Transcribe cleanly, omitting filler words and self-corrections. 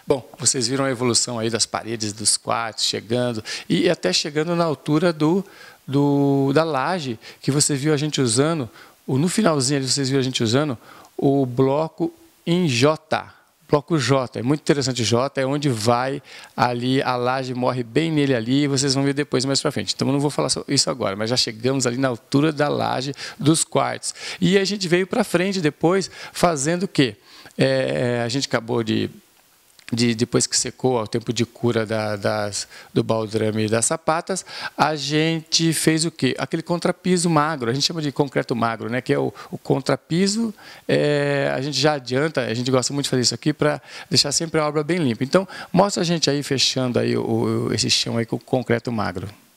Bom, vocês viram a evolução aí das paredes dos quartos, chegando, e até chegando na altura da laje, que você viu a gente usando, no finalzinho ali vocês viram a gente usando o bloco em J. Bloco J, é muito interessante. J é onde vai ali, a laje morre bem nele ali, vocês vão ver depois mais para frente. Então eu não vou falar isso agora, mas já chegamos ali na altura da laje dos quartos. E a gente veio para frente depois, fazendo o quê? A gente acabou depois que secou, ao tempo de cura do baldrame e das sapatas, a gente fez o quê? Aquele contrapiso magro, a gente chama de concreto magro, né? Que é o contrapiso, a gente já adianta, a gente gosta muito de fazer isso aqui para deixar sempre a obra bem limpa. Então, mostra a gente aí fechando aí esse chão aí com o concreto magro.